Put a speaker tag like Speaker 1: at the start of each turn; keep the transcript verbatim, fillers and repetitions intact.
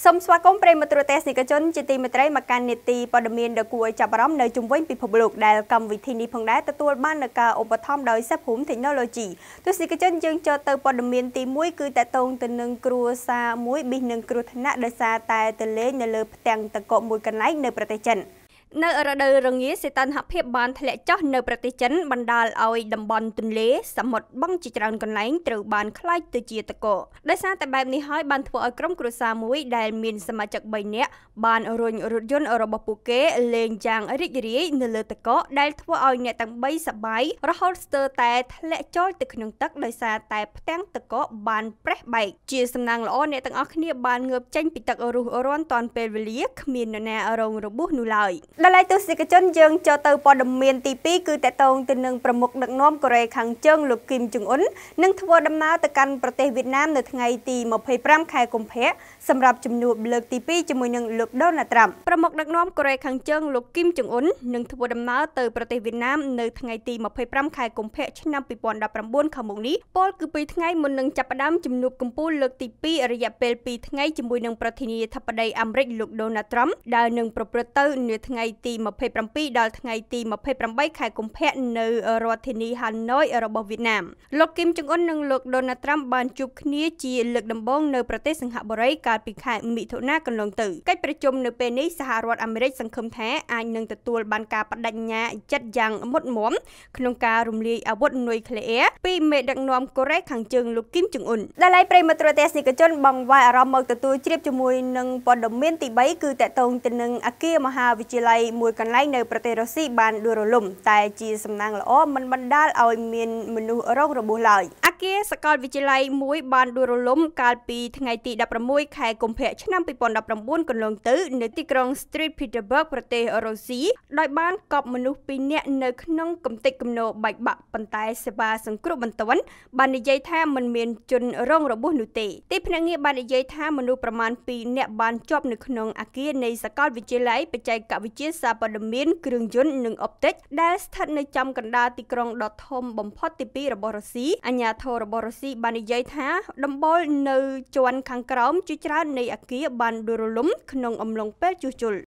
Speaker 1: សូមស្វាគមន៍ប្រិយមិត្តទូរទស្សនិកជនជាទីមេត្រីមកកាន់នេតិព័ត៌មានដ៏គួរឲ្យចាប់អារម្មណ៍នៅជុំវិញពិភពលោកដែលកម្មវិធីនេះផងដែរទទួលបាននូវការឧបត្ថម្ភដោយសិភូមិ Technology ទស្សនិកជនយើងចូលទៅព័ត៌មានទីមួយគឺតកតងទៅនឹងគ្រួសារមួយប៊ីសនឹងគ្រោះថ្នាក់ដោយសារតែទៅលេងនៅលើផ្ទាំងទឹកកកមួយកន្លែងនៅប្រទេសចិននៅរដូវរងាសីតុណ្ហភាពបានធ្លាក់ចុះនៅប្រទេសចិនបណ្ដាលឲ្យតំបន់ទន្លេសមុទ្របឹងជាច្រើនកន្លែងត្រូវបានក្លាយទៅជាទឹកកកដោយសារតែបែបនេះហើយបានធ្វើឲ្យក្រុមគ្រួសារមួយដែលមានសមាជិកបីនាក់បានរុញរថយន្តរបស់ពួកគេលេងយ៉ាងរីករាយនៅលើទឹកកកដែលធ្វើឲ្យអ្នកទាំងបីសប្បាយរហូតស្ទើរតែធ្លាក់ចូលទៅក្នុងទឹកដោយសារតែផ្ទាំងទឹកកកបានប្រេះបែកជាសំណាងល្អអ្នកទាំងអស់គ្នាបានងើបចេញពីទឹករុះរាន់តាន់ពេលវេលាគ្មាននរណារងរបួសនោះឡើយដល់ហើយទស្សនិកជនយើងចូលទៅព័ត៌មានទីពីរគឺតកតងទៅនឹងប្រមុខដឹកនាំកូរ៉េខាងជើងលោកគីមចុងអ៊ុននឹងធ្វើដំណើរទៅកាន់ប្រទេសវៀតណាមនៅថ្ងៃទីម្ភៃប្រាំខែកុម្ភៈសម្រាប់ជំនួបលើកទីពីរជាមួយនឹងលោកដូណាល់ត្រាំប្រមុខដឹកនាំកូរ៉េខាងជើងលោកគីមចុងអ៊ុននឹងធ្វើដំណើរទៅប្រទេសវៀតណាមនៅថ្ងៃទីម្ភៃប្រាំខែកុម្ភៈឆ្នាំពីរពាន់ដប់ប្រាំបួនខាងមុខនេះពលគឺពីរថ្ងៃមុននឹងចាប់ផ្ដើមជំនួបកំពូលលើកទីពីររយៈពេលពីរថ្ងៃជាមួយនឹងប្រធានាធិបតីអាមេរិកលោកដូណាល់ត្រាំដែលនឹងប្រព្រឹត្តទៅនៅថ្ងៃទីម្ភៃប្រាំពីរដល់ថ្ងៃទីម្ភៃប្រាំបីខែកុម្ភៈនៅរដ្ឋធានីហាណូយរបស់វៀតណាមលោកគីមចុងអ៊ុននិងលោកដូណាល់ត្រាំបានជួបគ្នាជាលើកដំបូងនៅប្រទេសសិង្ហបុរីកាលពីខែមិថុនាកន្លងទៅកិច្ចប្រជុំនៅពេលនេះសហរដ្ឋអាមេរិកសង្ឃឹមថាអាចនឹងទទួលបានការបដិញ្ញាចិត្តយ៉ាងមុតមាំក្នុងការរំលាយអាវុធនុយក្លេអ៊ែរពីមេដឹកនាំកូរ៉េខាងជើងលោកគីមចុងអ៊ុនដែលហើយប្រិយមិត្តទូរទស្សនិកជនបងវាយអារម្មណ៍មកទទួលជ្រាបជាមួយនឹងព័ត៌មានទីបីគឺតកតងទៅនឹងអគារមហាវិទ្យាល័យមួយកន្លែងនៅប្រទេសរុស្ស៊ីបានដួលរលំតែជាសំណាងល្អមិនបណ្ដាលឲ្យមានមនុស្សរងរបួសឡើយអគារសាកលវិទ្យាល័យមួយបានដួលរលំកាលពីថ្ងៃទីដប់ប្រាំមួយខែកុម្ភៈឆ្នាំពីរពាន់ដប់ប្រាំបួនកន្លងទៅនៅទីក្រុង Street Petersburg ប្រទេសរុស្ស៊ីដោយបានកប់មនុស្សពីរនាក់នៅក្នុងកំទេចគំនរបែកបាក់ប៉ុន្តែសេវាសង្គ្រោះបន្ទាន់បាននិយាយថាមិនមានជនរងរបួសនោះទេទីភ្នាក់ងារបាននិយាយថាមនុស្សប្រមាណពីរនាក់បានជាប់នៅក្នុងអគារនៃសាកលវិទ្យាល័យបច្ចេកវិទ្យាសារព័ត៌មានគ្រឿងយន្តនិងអុបទិកដែលស្ថិតនៅចំកណ្ដាលទីក្រុងដ៏ធំបំផុតទីពីររបស់រុស្ស៊ីអាជ្ញាធររបស់រុស្ស៊ីបាននិយាយថាដំបូលនៅជាន់ខាងក្រោមជាច្រើននៃអគារបានដួលរលំក្នុងអំឡុងពេលជួសជុល